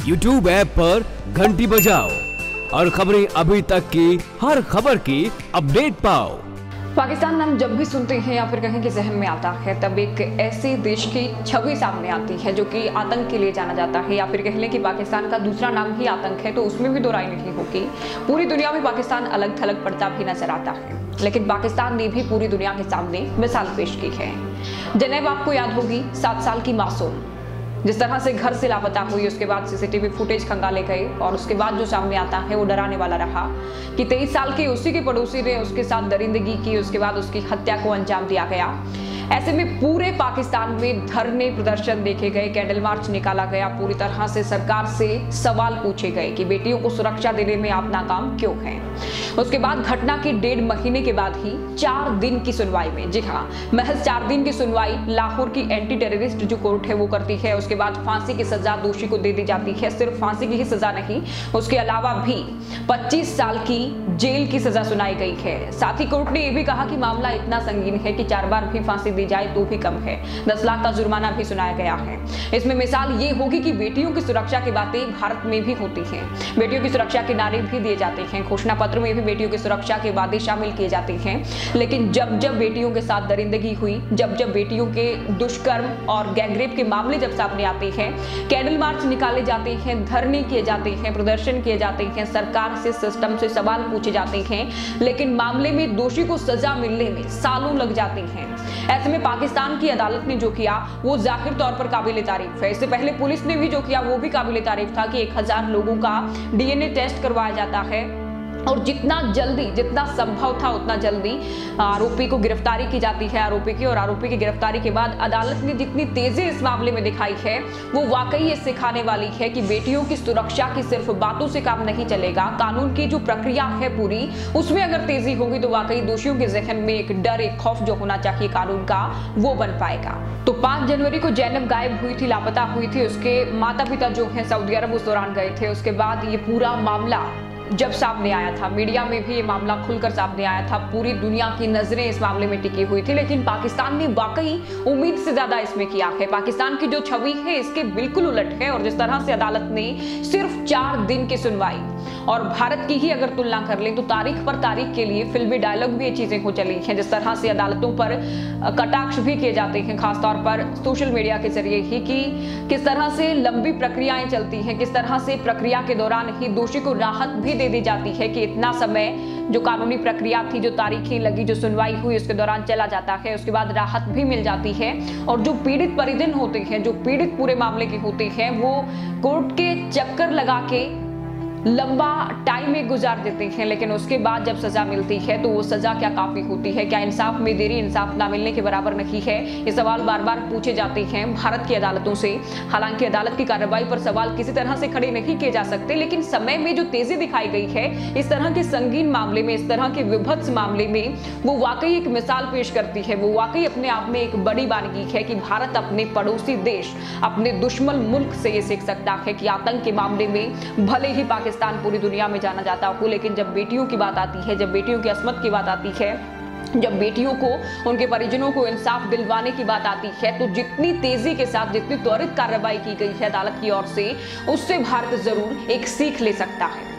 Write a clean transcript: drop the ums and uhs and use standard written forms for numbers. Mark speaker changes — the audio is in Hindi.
Speaker 1: YouTube ऐप पर घंटी बजाओ और खबरें अभी तक की हर खबर की अपडेट पाओ।
Speaker 2: पाकिस्तान नाम जब भी सुनते हैं या फिर कहीं के जहन में आता है तब एक ऐसे देश की छवि सामने आती है जो कि आतंक के लिए जाना जाता है, या फिर कह लें कि पाकिस्तान का दूसरा नाम ही आतंक है, तो उसमें भी दो राय नहीं होगी। पूरी दुनिया में पाकिस्तान अलग थलग पड़ता भी नजर आता है, लेकिन पाकिस्तान ने भी पूरी दुनिया के सामने मिसाल पेश की है। जनेब आपको याद होगी, 7 साल की मासूम जिस तरह से घर से लापता हुई, उसके बाद सीसीटीवी फुटेज खंगाले गए और उसके बाद जो सामने आता है वो डराने वाला रहा कि 23 साल के उसी के पड़ोसी ने उसके साथ दरिंदगी की, उसके बाद उसकी हत्या को अंजाम दिया गया। ऐसे में पूरे पाकिस्तान में धरने प्रदर्शन देखे गए, कैंडल मार्च निकाला गया, पूरी तरह से सरकार से सवाल पूछे गए कि बेटियों को सुरक्षा देने में आप नाकाम क्यों हैं। उसके बाद घटना के 1.5 महीने के बाद ही 4 दिन की सुनवाई में, जी हाँ, महज 4 दिन की सुनवाई लाहौर की एंटी टेररिस्ट जो कोर्ट है वो करती है। उसके बाद फांसी की सजा दोषी को दे दी जाती है। सिर्फ फांसी की ही सजा नहीं, उसके अलावा भी 25 साल की जेल की सजा सुनाई गई है। साथ ही कोर्ट ने यह भी कहा कि मामला इतना संगीन है कि 4 बार भी फांसी दी जाए तो भी कम है। 10 लाख का जुर्माना भी सुनाया गया है। इसमें मिसाल ये होगी कि बेटियों की सुरक्षा की बातें भारत में भी होती हैं। बेटियों की सुरक्षा के नारे भी दिए जाते हैं, घोषणा पत्र में भी बेटियों की सुरक्षा के वादे शामिल किए जाते हैं। लेकिन जब जब बेटियों के साथ दरिंदगी हुई, जब जब बेटियों के दुष्कर्म और गैंगरेप के मामले जब सामने आते हैं, कैंडल मार्च निकाले जाते हैं, धरने किए जाते हैं, प्रदर्शन किए जाते हैं, सरकार से, सिस्टम से सवाल पूछे जाते हैं, लेकिन मामले में दोषी को सजा मिलने में सालों लग जाते हैं। ऐसे में पाकिस्तान की अदालत ने जो किया वो जाहिर तौर पर काबिले तारीफ है। इससे पहले पुलिस ने भी जो किया वो भी काबिले तारीफ था कि 1000 लोगों का डीएनए टेस्ट करवाया जाता है और जितना जल्दी, जितना संभव था उतना जल्दी आरोपी को गिरफ्तारी की जाती है, आरोपी की। और आरोपी की गिरफ्तारी के बाद अदालत ने जितनी तेजी इस मामले में दिखाई है वो वाकई ये सिखाने वाली है कि बेटियों की सुरक्षा की सिर्फ बातों से काम नहीं चलेगा। कानून की जो प्रक्रिया है पूरी, उसमें अगर तेजी होगी तो वाकई दोषियों के जहन में एक डर, एक खौफ जो होना चाहिए कानून का, वो बन पाएगा। तो 5 जनवरी को जैनब गायब हुई थी, लापता हुई थी। उसके माता पिता जो है सऊदी अरब उस दौरान गए थे। उसके बाद ये पूरा मामला जब सामने आया था, मीडिया में भी ये मामला खुलकर सामने आया था, पूरी दुनिया की नजरें इस मामले में टिकी हुई थी, लेकिन पाकिस्तान ने वाकई उम्मीद से ज्यादा इसमें किया है। पाकिस्तान की जो छवि है इसके बिल्कुल उलट है। और जिस तरह से अदालत ने सिर्फ 4 दिन की सुनवाई, और भारत की ही अगर तुलना कर लें तो तारीख पर तारीख के लिए फिल्मी डायलॉग भी ये चीजें हो चली हैं। जिस तरह से अदालतों पर कटाक्ष भी किए जाते हैं, खासतौर पर सोशल मीडिया के जरिए ही, कि किस तरह से लंबी प्रक्रियाएं चलती हैं, किस तरह से प्रक्रिया के दौरान ही दोषी को राहत भी दे दी जाती है कि इतना समय जो कानूनी प्रक्रिया थी, जो तारीखें लगी, जो सुनवाई हुई, उसके दौरान चला जाता है। उसके बाद राहत भी मिल जाती है। और जो पीड़ित परिजन होते हैं, जो पीड़ित पूरे मामले के होते हैं, वो कोर्ट के चक्कर लगा के लंबा टाइम एक गुजार देते हैं, लेकिन उसके बाद जब सजा मिलती है तो वो सजा क्या काफी होती है? क्या इंसाफ में देरी इंसाफ ना मिलने के बराबर नहीं है? ये सवाल बार बार पूछे जाते हैं भारत की अदालतों से। हालांकि अदालत की कार्रवाई पर सवाल किसी तरह से खड़े नहीं किए जा सकते, लेकिन समय में जो तेजी दिखाई गई है इस तरह के संगीन मामले में, इस तरह के विभत्स मामले में, वो वाकई एक मिसाल पेश करती है। वो वाकई अपने आप में एक बड़ी बानगी है कि भारत अपने पड़ोसी देश, अपने दुश्मन मुल्क से ये सीख सकता है कि आतंक के मामले में भले ही पाकिस्तान पूरी दुनिया में जाना जाता हो, लेकिन जब बेटियों की बात आती है, जब बेटियों की अस्मत की बात आती है, जब बेटियों को, उनके परिजनों को इंसाफ दिलवाने की बात आती है, तो जितनी तेजी के साथ, जितनी त्वरित कार्रवाई की गई है अदालत की ओर से, उससे भारत जरूर एक सीख ले सकता है।